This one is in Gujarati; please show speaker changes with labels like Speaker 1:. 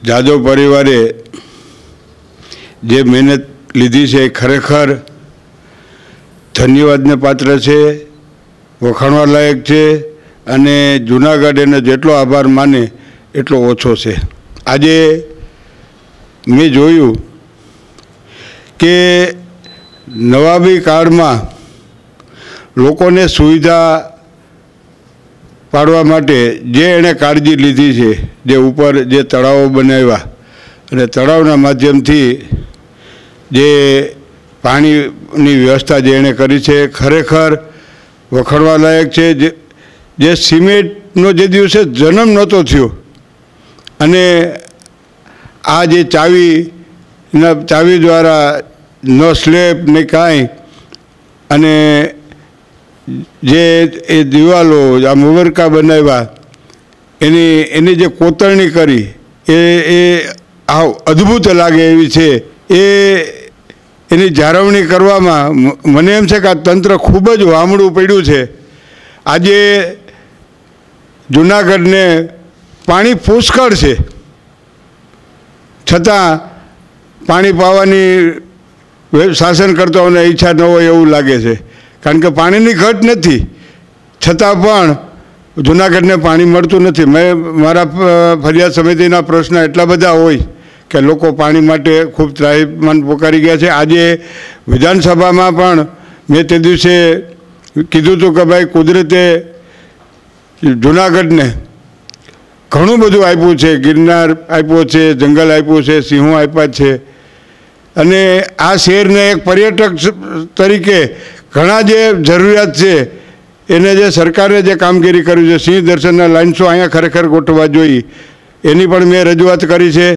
Speaker 1: જાદવ પરિવારે જે મહેનત લીધી છે ખરેખર ધન્યવાદને પાત્ર છે, વખાણવા લાયક છે અને જૂનાગઢ એને જેટલો આભાર માને એટલો ઓછો છે। આજે મેં જોયું કે નવાબી કાળમાં લોકોને સુવિધા પાડવા માટે જે એણે કાળજી લીધી છે, જે ઉપર જે તળાવો બનાવ્યા અને તળાવના માધ્યમથી જે પાણીની વ્યવસ્થા જે એણે કરી છે ખરેખર વખાણવા લાયક છે। જે સિમેન્ટનો જે દિવસે જન્મ નહોતો થયો અને આ જે ચાવી દ્વારા ન સ્લેબ ને કાંઈ અને જે એ દિવાલો આ મુગરકા બનાવ્યા એની જે કોતરણી કરી એ અદ્ભુત લાગે એવી છે। એની જાળવણી કરવામાં મને એમ છે કે આ તંત્ર ખૂબ જ વામડું પડ્યું છે। આજે જૂનાગઢને પાણી પુષ્કળ છે છતાં પાણી પાવાની શાસન કરતાઓને ઈચ્છા ન હોય એવું લાગે છે, કારણ કે પાણીની ઘટ નથી છતાં પણ જૂનાગઢને પાણી મળતું નથી। મેં મારા ફરિયાદ સમિતિના પ્રશ્ન એટલા બધા હોય કે લોકો પાણી માટે ખૂબ ત્રાહિમામ પોકારી ગયા છે। આજે વિધાનસભામાં પણ મેં તે દિવસે કીધું હતું કે ભાઈ કુદરતે જૂનાગઢને ઘણું બધું આપ્યું છે, ગિરનાર આપ્યો છે, જંગલ આપ્યું છે, સિંહો આપ્યા છે અને આ શહેરને એક પર્યટક તરીકે ઘણા જે જરૂરિયાત છે એને જે સરકારે જે કામગીરી કરી છે, સિંહ દર્શનના લાઇન્સો અહીંયા ખરેખર ગોઠવવા જોઈએ એની પણ મેં રજૂઆત કરી છે।